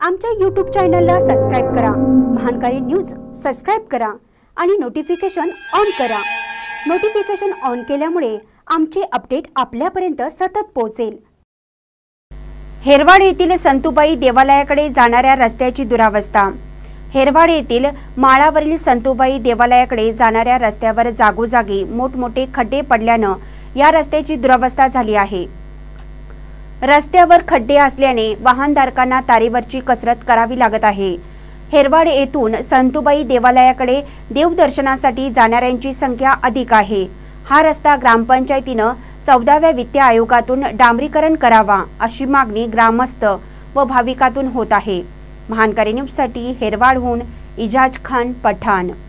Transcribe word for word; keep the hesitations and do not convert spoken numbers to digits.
आमच्या यूट्यूब चॅनलला सबस्क्राइब करा, महानकारी न्यूज सबस्क्राइब करा आणि नोटिफिकेशन ऑन करा। नोटिफिकेशन ऑन केल्यामुळे आमचे अपडेट आपल्यापर्यंत सतत पोहोचेल। हेरवाड येथील संतूबाई देवालयाकडे जाणाऱ्या रस्त्याची दुरावस्था। हेरवाड येथील माळावरील संतूबाई देवालयाकडे जाणाऱ्या रस्त्यावर जागोजागी मोठमोठे खड्डे पडल्याने या रस्त्याची दुरावस्था झाली आहे। रस्त्यावर खड्डे असल्याने वाहनधारकांना तारेवरची कसरत करावी लागत आहे। हेरवाड येथून संतूबाई देवालयाकडे देवदर्शनासाठी जाणाऱ्यांची संख्या अधिक आहे। हा रस्ता ग्रामपंचायतीने चौदाव्या वित्त आयोगातून डांबरीकरण करावा अशी मागणी ग्रामस्थ व भाविकातून होत आहे। महानकारी न्यूजसाठी हेरवाडहून इजाज खान पठाण।